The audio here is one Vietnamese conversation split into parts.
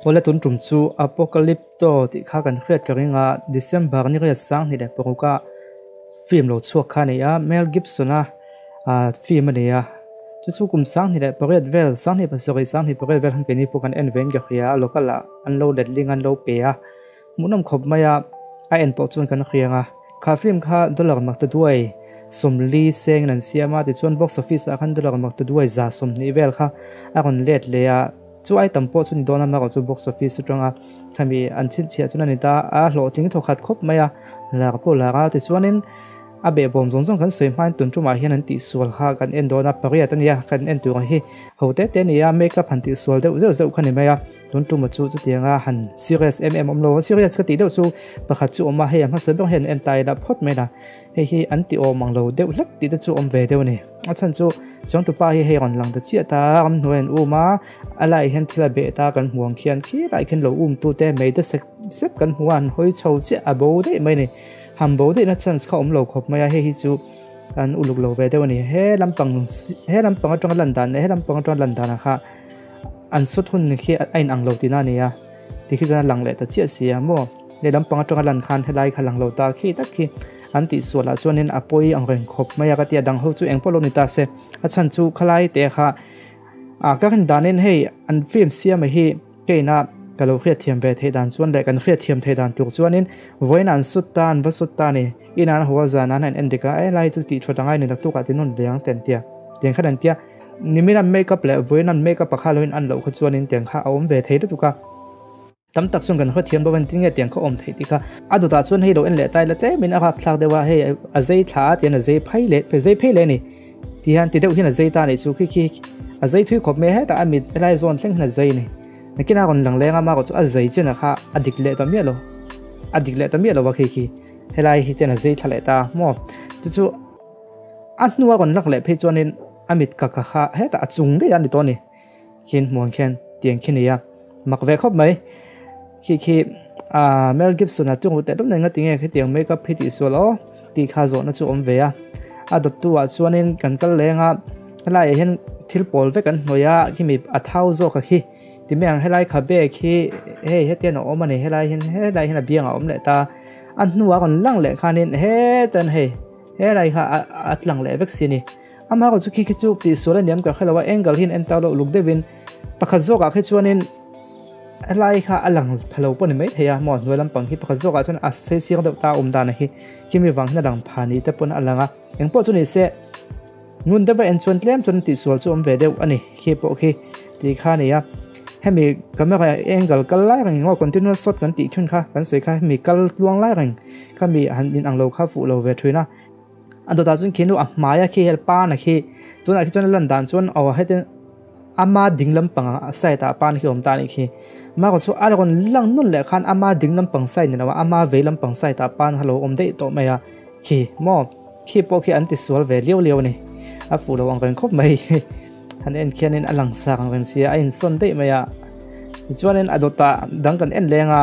Ole tun trum chu Apocalypto ti kha kan khriat ka ringa December ni ria sang ni de poka film lo chuak kha ni a Mel Gibson a film ni a chu kum sang ni de poret vel sang ni pasori sang ni poret vel han ke ni pokan en ven ga khia lokala an lo det ling an lo pe a munam khop maya a en to chun kan khrianga kha film kha dollar mak ta duai somli seng nan siama ti chon box office a khan dollar mak ta duai za som ni vel kha a kon let le a chu ai tampo chu ni dona ma chu box office tanga khami an chin chia chuna ni ta a hlo ting tho khat khop maya la po la ga ti chuanin a be bom jong jong kan soi man tun tu ma hian an ti sual kha kan en dona pariat ania kan en tu hi hote te ni ya makeup han ti sual de zo zo khani maya tun tu ma chu chu tianga han serious lo serious ka ti de chu pakhat chu ma he ma se bang hen en tai da phot me da hi an ti o mang lo de lak ti de chu ve de ni a chan chu chong tu pa hi ron lang da chia ta am noen uma alai hen thila be ta kan huang khian khi lai khen lo tu te me de sep kan huan hoi chho che abo de mai ni hambo de na chance kha lo khop maya he hi chu an uluk lo ve de ni he lampang atong landan he lampang atong landan kha an sut hun ni khi ain ang lo ti na ni ya ti khi jana lang le ta chia sia mo le lampang atong lan khan helai khalang lo ta khi tak khi an ti suala chuanin apoi ang ren khop maya ka ti dang ho chu engpolo ni ta se a chan chu khalai te kha ka khan danin hei an film sia ma hi keina kalau khriat thiam ve the dan chuan le kan khriat thiam the dan tur chuanin voin an sutan va sutani inan huwa zana nan endika ai lai chu ti thotangai ni tu ka tinun leang ten tia teng khan tia nimira makeup le voin an makeup pakha loin an lo kha chuanin teng kha awm ve the tu ka tam tak chung kan khriat thiam bawan tinge teng kha om thei ti kha adu ta chuan hei lo en le tai la te min a khlak dewa hei a zei tha tian a zei phai le pe zei phai le ni ti han ti deuh hin a zei ta ni chu khi a zei thui khop me he ta amit lai zon thleng na zei ni nakina kon lang lenga ma ko chu a zei chena kha adik le ta mi lo wa khi helai hi ten a zei thale ta mo chu annuwa kon lak le phe chuanin amit ka kha he ta chung de an to ni khin mon khen tiang khinia mak ve khop mai khi Mel Gibson a tung te dum na nga tinge khi tiang makeup phi ti solo ti kha zo na chu om ve a dot tu a chuanin kan kal lenga helai hen thil pol ve kan noya kimi a thau zo ka khi ti meang helai kha be khi he hetian o mani helai hen a bianga om le ta an nuwa kon lang le khanin he tan he helai kha atlang le vaccine ama ko chu khi chu ti sola niam ka khalawa angle hin en tawlo luk devin pakha zo ka chuanin helai kha alang phalo pon mai theya mo nolam pang hi pakha zo ka chun a se sir de ta da na hi kimi wang na dang phani te pon alanga engpo chu ni se nun da va en chon tlem chon ti sol chu om ve deu ani khi po khi ti kha ni ya hemi camera angle kal lai rang ngo continuous shot kan ti thun kha kan soi kha mi kal luang lai rang kha mi han in ang lo kha fu lo ve thuna ando ta chun khinu a maya khi hel pa na khi tuna khi chon lan dan chon aw heten ama dinglam panga sai ta pan khi om ta ni khi ma ko chu algon lang nun le khan ama dinglam pang sai ni na ama velam pang sai ta pan halo om dei to maya khi mo khi po khi anti sual ve leo ni a fu lo ang kan khop mai han en khianin alang sang ren sia a in son dei maya chuanin adota dangkan en lenga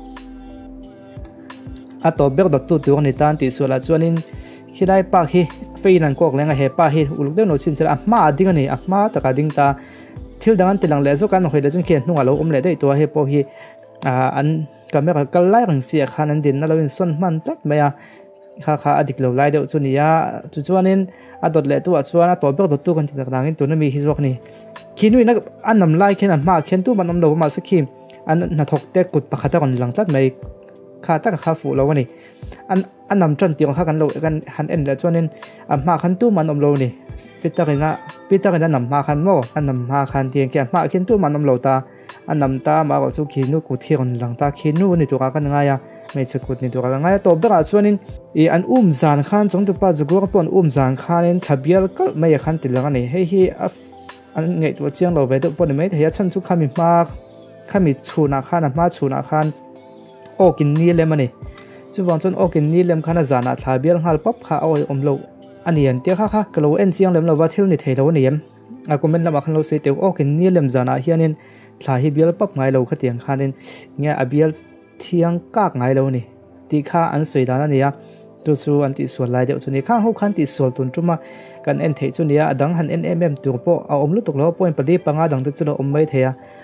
ato ber dot tu ni tan ti suala chuanin khilai pa hi feinan kok lenga he pa hi uluk de no chin chela ma ding ani ma taka ding ta thil dangan tilang le zo kan hoile chun khen hnunga lo om le dei to he po hi an camera kal lai rang sia khan an din na lo in son man tak maya kha adik lo lai deuh chunia chuanin adot le tu chuana to ber dot tu kan ti tak dangin tu na mi hi zok ni khinui na annam lai khen an ma khen tu manom lo ma sakhim an na thok te kut pakhata kon lang tlat mai kha ta kha fu lo ni an nam tran tiang kha kan lo kan han en la chuanin a ma khan tu manom lo ni pitaka nam ma khan mo an nam ma khan tiang kya ma khen tu manom lo ta an nam ta ma ko chu khinu kut khi kon lang ta khinu ni tu ka kan nga ya mai chakut ni tu ka nga ya to bera chuanin I an zan khan chong tu pa Jaguar pon zan khanin thabial kal mai khan tilang ni hi an ngei tu chiang lo ve tu pon mai thaya chan chu khami chuna khan okin ni lem ani chu wang chon okin ni lem khana zana thabial hal pap kha oi om lo ani an tia kha kalo en chiang lem lo wa thil ni theilo ni em a comment lama khan lo se te okin ni lem zana hianin thla hi bial pap ngai lo khatiang khanin nge abial thiang kak ngai lo ni ti kha an soidana nia tu chu anti sual lai deuh chuni kha ho khan ti sual tun tuma kan en thei chunia adang han en tur po a om lu tuk lo point pali panga dang tu chu lo om mai theya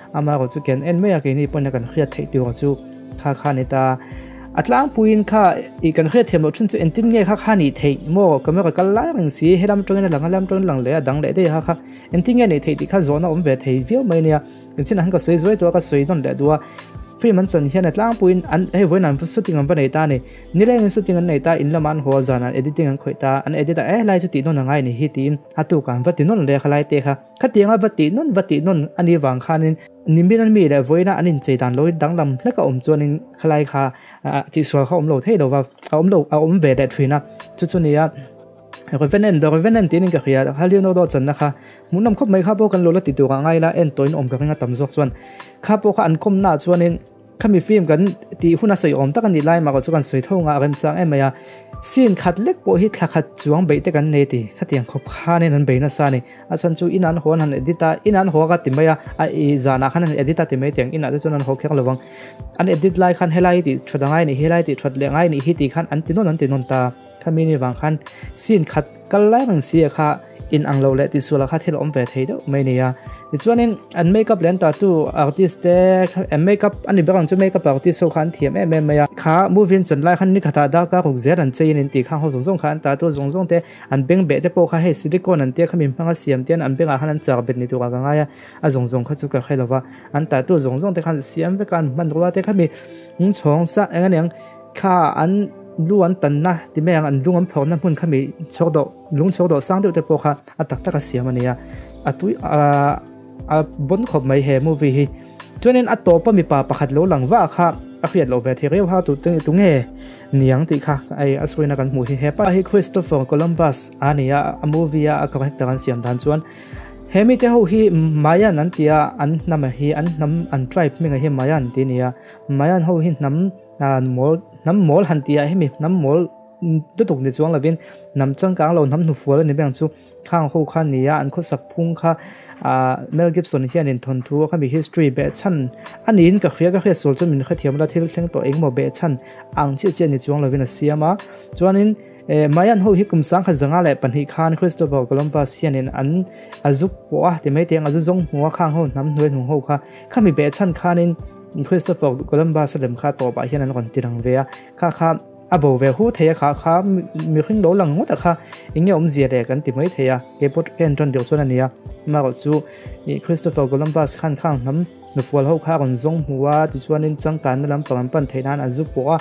ama ko chu ken en me ke ni pon kan khriat thei tu chu kha ni ta atlang puin kha I kan khriat them lo thun chu entin nge kha ni thei mo kamera kal la ring si heram tong na lam tong lang le dang le de kha entin nge ni thei ti kha zona ve thei viu mai nia chin han ka soi zoi to ka soi don le duwa free man chan hian atlang puin an he voinan shooting an vanei ta ni nileng shooting an nei ta in laman ho zana editing an khoita an edit lai chu ti non ngai ni hi tin atu kan vati non le khalai te kha khatianga vati non ani wang khanin nimin an mi le voina anin cheidan loi danglam hleka chuanin khalai kha tihsual kha lo thei lo wa om ve de thina chu nia revenant tin ka khia halio no do chan na kha munam khop mai kha bo kan lo la ti tu ka ngai la en toin om ka nga tam zok chuan kha po kha an kom na chuanin khami film kan ti huna soi om takan ni lai ma ko chuan soi thonga ram chang emaya sin khat lek po hi thla khat chuang be te kan ne ti khatiang khop kha ne nan be na sa ni a chan chu inan hon han edita inan ho ga timaya a I zana khan edita ti me teng ina de chuan ho khek lawang an edit lai khan helai ti thodangai ni helai ti thot le ngai ni hi ti khan an tinon ta khamini wang khan sin khat kallai rang sia kha in anglo le ti sula kha thil om ve thei do mai nia ti chuanin an makeup len ta tu artist te makeup ani berang chu makeup artist so khan thiam em ya kha movie chan lai khan ni khata da ka ruk zer an chein in ti kha ho zong khan ta tu zong te an beng be te po kha he silicone an te khami manga siam ten an benga khan an char bet ni tu ka nga ya a zong kha chu ka khailawa an ta tu zong te khan siam be kan man ro te khami chong sa enganiang kha an luan tan na ti me ang an lungam phor na mun khami chokdo lung chokdo sang de te po kha atak taka siam ania atui a bon khop mai he movie hi chuanin atopa mi pa pakhat lo langwa kha a khiat lo ve thireu ha tu nge niang ti kha ai asroina kan mu hi he pa hi Christopher Columbus ania a movie a character an siam dan chuan hemi te ho hi mayan an tia an nam hi an nam an tribe mi nga hi mayan ti nia mayan ho hi nam nam mol han tia hemi nam mol tuk ni chuang lavin nam changkang lo nam nu fual ni bang chu khang ho khan nia an kho sak phung kha Mel Gibson hian in thon thu kha mi history be chan anin ka khia sol chu min kha thiam la thil thleng to engmo be chan ang chi ni chuang lavin a siama chuanin mayan ho hi kum sang kha zanga le pan hi khan Christopher Columbus hian in an azuk po a ti mai teng azu zong huwa khang ho nam hnuai hu ho kha khami be chan khanin Christopher Columbus lem kha to ba hian an ron tirang ve kha abo ve hu theya kha mi khing lo lang ngota kha inge om zia de kan ti mai theya ke pot ken tron deu chona nia ma ro chu Christopher Columbus khan khang nam nu fual ho kha ron zong huwa ti chuanin changkan lam pan theinan azu po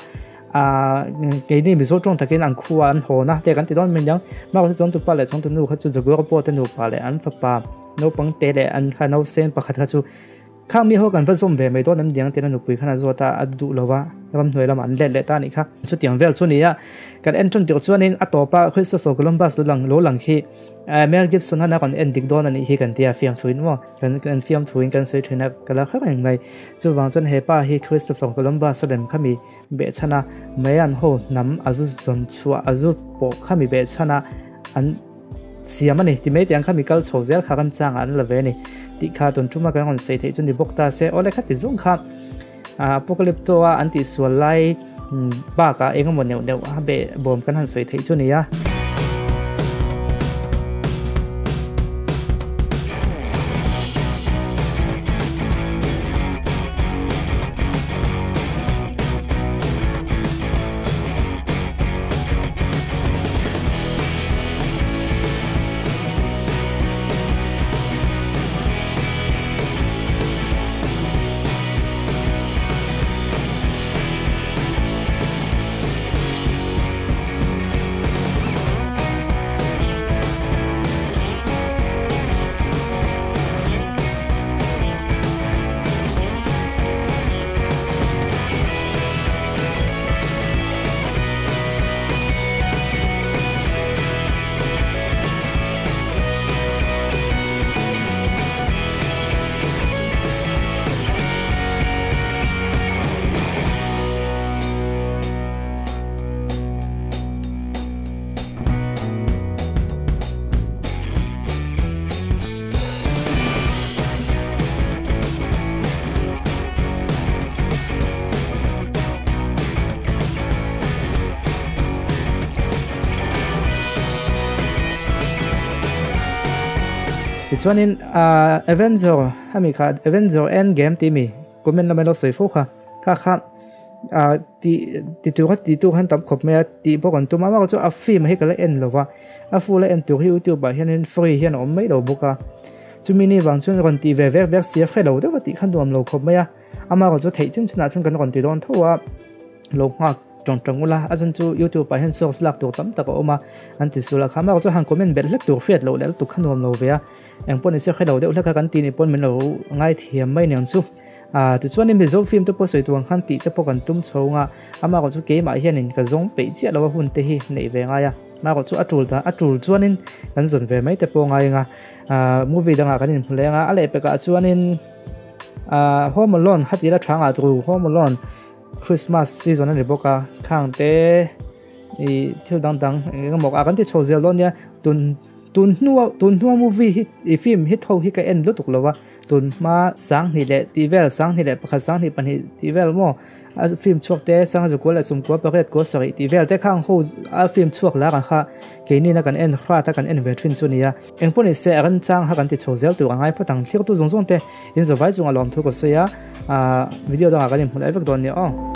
ke ni mi zo tong takin an khuwa an hona te kan ti don men yang ma ro chong tu pa le chong tu nu kha chu Jaguar Paw-a te nu pa le an fa pa no pang te le an kha no sen pakhat kha chu khang mi ho kan va zom ve mai do nam diang te nu pui khana zota adu lowa ram hnoi lam an le ta ni kha chu tiang vel chu nia kan entron tir chuanin atopa Christopher Columbus lo lang khi Mel Gibson hana kan ending don ani hi kan tia film thuin mo kan film thuin kan sei thina kala kha ngai mai chu wang chon he pa hi Christopher Columbus lem khami be chana mayan ho nam azu zon chua azu po khami be chana an siamani ti me tiang khami kal chozel kha kan chang an lave ni ti kha ton tuma kan on sei thei chun di bokta se ole kha ti zung kha Apocalypto an tihsual lai ba ka engamo neu ha be bom kan han sei thei chu ni ya ti chuanin Avenger hami kha Avenger Endgame ti mi comment la mai lo soi fo kha kha ti tu han tam khop me ti bokan tu ma ma chu a film he kala en lova a fu la en tu YouTube ba hian free hian om mai lo boka chumi ni wang chun ron ti ve sia fe lo de ti khan dom lo khop me ama ko chu thei chun chuna chun kan ron ti don thowa lo nga tong ula azun chu YouTube pa hian source lak tu tam tak oma anti sula khama ko chu han comment bet lek tu fet lo le tu khan dom lo ve eng pon se khelo de ula ka kan ti ni pon men lo ngai thiam mai nang chu tu chuan in zo film to po soi tuang khan ti te po kan tum chhonga ama ko chu ke ma hian in ka zong pe chi lo hun te hi nei ve nga ya ma ko chu atul chuan in kan zon ve mai te po ngai nga movie danga kan in phule nga ale pe ka chuan in Home Alone hatira thanga tu Home Alone Christmas season ani boka khang te I thil dang ngmok akan ti chozel lon ya tun nuwa movie hit film hit ho hi ka en lutuk lowa tun ma sang ni le tivel sang ni le pakha sang ni pan hi tivel mo a film chuak te sang ju ko la sum ko paret ko sari tivel te khang ho a film chuak la kha ke ni na kan en khra ta kan en ve thin chu nia engpon se akan chang ha kan ti chozel tu angai phatang thlir tu zong te in zo vai chung alom thu ko se ya video dang akan in phulai vek don ni